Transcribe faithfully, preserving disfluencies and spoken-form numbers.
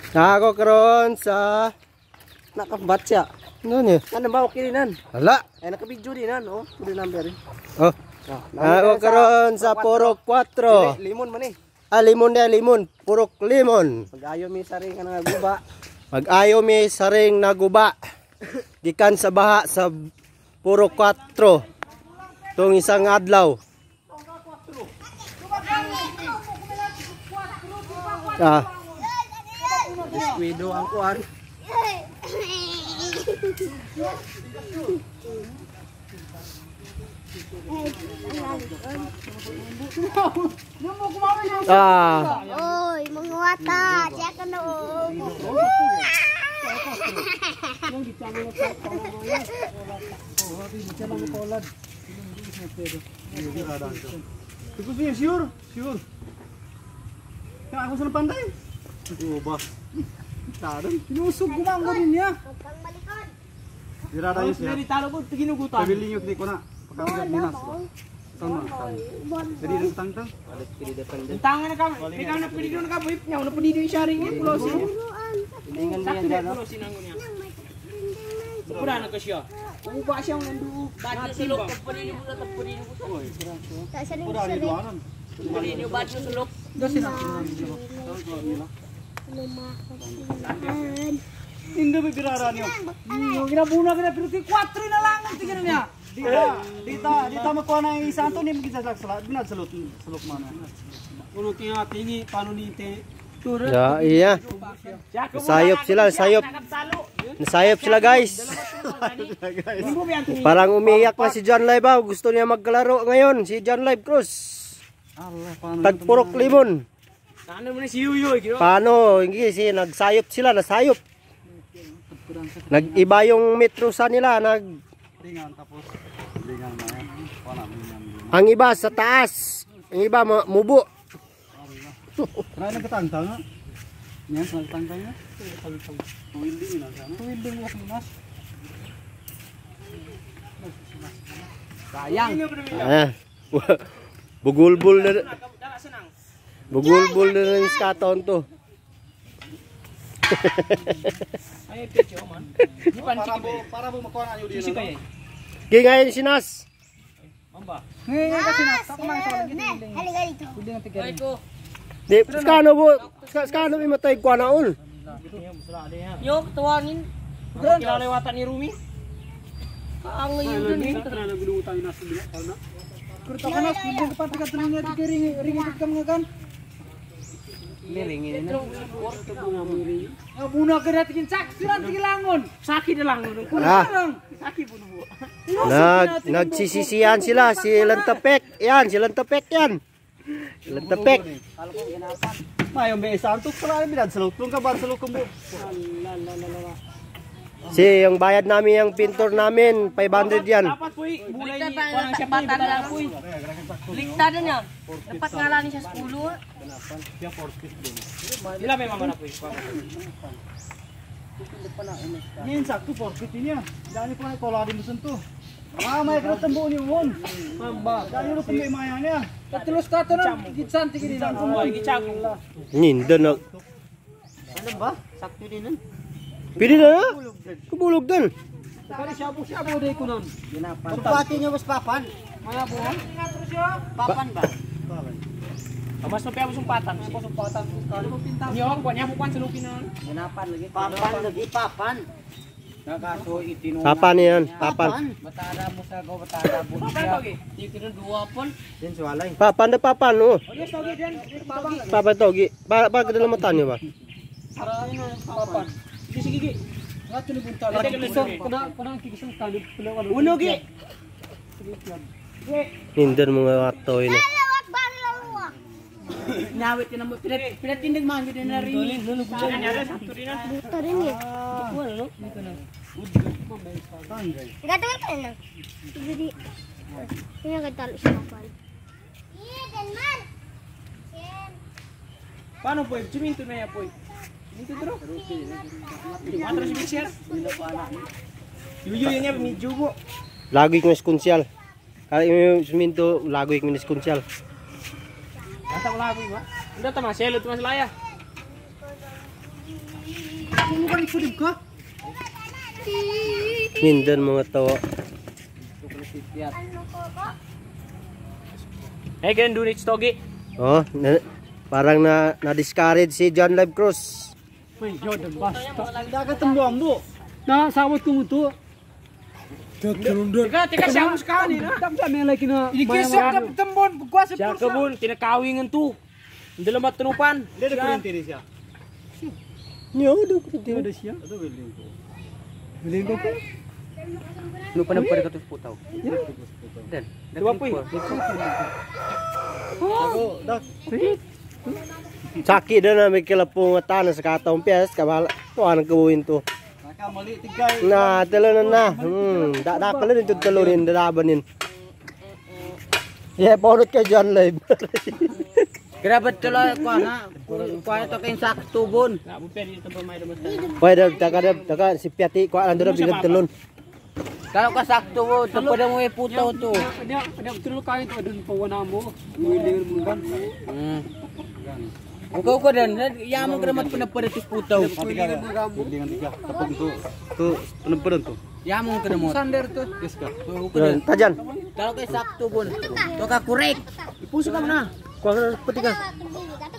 Ako karon sa nakabatya. ano niya? Ano ba okay dinan? Hala. Ay naka-video dinan, oh. Pwede number. Oh. Ako karon sa Purok four. Limon man eh. Ah, limon na limon. Purok limon. Pag-ayo mi saring nga guba. Mag-ayo mi saring naguba. Gikan sa baha sa Purok four. Tung isang adlaw. Ah. Wido ang kuan. Ah. Oy, menguata, jangan no. Sure, sure. Kaya ako sa panday. Oo ba? Taran. Sinusog gumanggo din niya. Kang malikod. Dira tayo siya. Dili talo ko ginugutan. Pabili yung ko na. Pagkakas dinas. Sama. Jadi ng tangtang. Balik pili depende. Tangan na ka. Ikaw na pili na ka buip niya. Una pili yung sharing eh. Pulosin. Ingan niya dyan. Pulosin ang niya. Pura na ka siya. Uba siyang nandu. Badyo sulok. Pagpalili mo na. Pagpalili mo. Pura ni duanan. Pagpalili yung badyo sulok. Dosin na. Hindi ba birara niyo? Yung ginabuna ka na pero four na lang ang tingin niya. Dita, dita, dita makuha na yung isa ito niya magkita sa binadsalot, salok mana. Kuno kaya tingi paano ni te turun. Ya, iya. Nasayop sila, nasayop. Nasayop sila, guys. Parang umiyak na si John Live. Ah. Gusto niya magkalaro ngayon si John Live Cruz. Tagpurok limon. Ano mo ni si Yuyoy? Paano? Hindi si nagsayop sila, nasayop. Nag-iba yung metro sa nila, nag lingan tapos lingan na yan. Wala lingan. Ang iba sa taas, ang iba mubo. Kaya nagkatangtang. Yan sa nagkatangtang niya. Tuwilding na sana. Tuwilding mo mas. Sayang. Ah. Bugulbul na. Bugulbul na ng skaton to. Ay, pecho man. Di panci para para mo makuha na yun dito. Kaya ngayon sinas. Mamba. Ngayon kasi na sa kumang sa lagi din. Halika dito. Pwede na tigay ko. Di skano bo, skano imatay kwa naon. Yo, tuwangin. Kilalewatan ni Rumi. Ang ngayon din. Kana na gulutan na sa bila na. Kurta kana pwede ka pati ka tuloy niya ring ring ka mga kan. Ringin na. Abuna ka natin sak, silan tigilangon. Saki na lang. Saki puno mo. Nag nagsisisiyan sila si Lantapek. Yan, si Lantapek yan. Si Lantapek. Mayo be santuk pala bilad sa lutong ka bar sa lutong mo. Si yung bayad namin yung pintor namin five hundred yan. Dapat puy, bulay ni kuan siya batan na puy. Ligtad niya. Dapat ngalani siya sepuluh. Dia forty din. Ila may mama na puy. Yin sakto forty niya. Dani ko na kola din musun to. Ah, may karo tambo ni won. Mamba. Dani ro tambo maya niya. Katulus ka to na gitsan tigin lang ko. Gichang. Ninda na. Ano ba? Sakto din nun. Pili na. Kubulog din. Kali shabu-shabu day ko nun. Ginapan. Pagpati niyo mas papan. Mga buwan. Papan ba? Mas na piyabos yung patan. Mas yung patan. Niyo, kuha niya bukan sa lukin nun. Ginapan lagi. Papan lagi, papan. Nakaso itinu. Papan yan, papan. Batada mo sa go, batada mo. Papan lagi. Ikinun dua pon. Din suwalay. Papan na papan oh. O yes, togi din. Papan. Papan togi. Pa pa kadala mata niyo ba? Sarain na papan. Sige sige gi. Ngato ni buntal. Kuna kuna kikisang talib pula. Uno gi. Nindan mga atoy na. Lawak ba lawak? Nyawit ka na mo. Pinatindig man gid na rin. Lulugudan niya sa turinan. Buto rin eh. Wala no. Dito na. Gagawin ka na. Jadi, ini agak taruh siapa? Iya, Denmark. Paano po? Ciminto na ya po. Ciminto dro. Quatro si mixer. Yuyu niya medyo mo. Lagi ko eskunsyal. Kali mo suminto lagi ko eskunsyal. Asa ko lagi ba? Udah ta maselo tu mas laya. Bukan ikut ka? Mindan mga tawa. Eh, ganun doon it's togi. Oh, na, parang na na-discourage si John Live Cruz. May Jordan basta. Dagat ang buwang mo. Na sawat ko mo to. Teka, teka, siya mo sa kanina. Tapos may lagi na. Inikisip ka tambon, pagkwasa po siya. Siya kabun, tinakawingan to. Ang dalamat tunupan. Hindi na kurente rin siya. Nyo, do ko din. Ada siya. Ada welding ko. Welding ko ko. Lupa na pada katus putaw. Dan. Dua poy. Oh, dak. Saki na na may kilapong tanan sa kataong piyas. Kabala, tuwa nang kabuhin to. Mali tigay. Na, talonan na. Hmm, dakakalan ito talunin, dalabanin. Yeah, paunod kay John Live. Grabe tuloy ko na. Kuha ito kayong saktubon. Na, bu pwede ito ba may damas. Pwede, taka, taka, si Piati, kuha lang doon na bilang talon. Kalau ka sakto mo, ito pa na mo may putaw to. Ada, ada betul kain to adun pawana mo. Welding mo kan. Hmm. Ikaw ko dan, yaman ka naman pa na pada ti putaw. Welding mo gambo. Welding tiga. Tapos to. To, anong pa to? Yaman ka naman. Sander to. Yes ka. Tajan. Kalau kay saktubon, to ka korek. Ipuso ka na. Kuha ka na, pati ka.